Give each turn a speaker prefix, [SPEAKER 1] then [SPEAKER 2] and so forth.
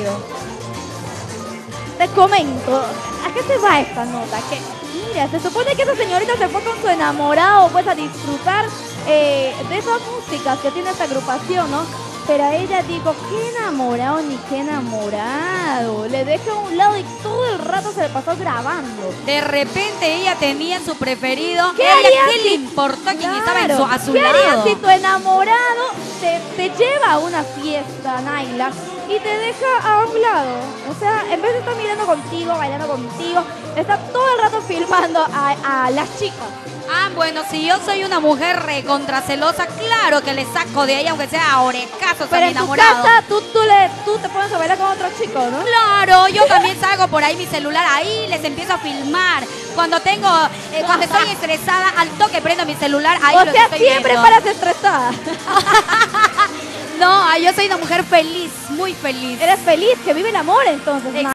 [SPEAKER 1] Claro. Te comento, ¿a qué se va esta nota? Que, mira, se supone que esa señorita se fue con su enamorado pues a disfrutar de esas músicas que tiene esta agrupación, ¿no? Pero a ella digo, qué enamorado ni qué enamorado. Le dejé a un lado y todo el rato se le pasó grabando.
[SPEAKER 2] De repente ella tenía su preferido.
[SPEAKER 1] ¿Qué
[SPEAKER 2] ¿Ella
[SPEAKER 1] harías
[SPEAKER 2] qué
[SPEAKER 1] si-
[SPEAKER 2] le importó quién estaba
[SPEAKER 1] Claro.
[SPEAKER 2] a su
[SPEAKER 1] ¿Qué harías
[SPEAKER 2] lado?
[SPEAKER 1] si tu enamorado te lleva a una fiesta, Naila, y te deja a un lado? O sea, en vez de estar mirando contigo, bailando contigo, está todo el rato filmando a las chicas.
[SPEAKER 2] Ah, bueno, si yo soy una mujer recontracelosa, claro que le saco de ahí, aunque sea a orecazos a
[SPEAKER 1] Pero
[SPEAKER 2] mi
[SPEAKER 1] en tu
[SPEAKER 2] enamorado.
[SPEAKER 1] casa tú te pones a bailar con otro chico, ¿no?
[SPEAKER 2] Claro, yo también salgo por ahí mi celular, ahí les empiezo a filmar. Cuando estoy estresada, al toque prendo mi celular, ahí
[SPEAKER 1] O
[SPEAKER 2] los
[SPEAKER 1] sea,
[SPEAKER 2] estoy
[SPEAKER 1] siempre
[SPEAKER 2] viendo.
[SPEAKER 1] paras estresada.
[SPEAKER 2] No, yo soy una mujer feliz, muy feliz.
[SPEAKER 1] Eres feliz, que vive el amor entonces.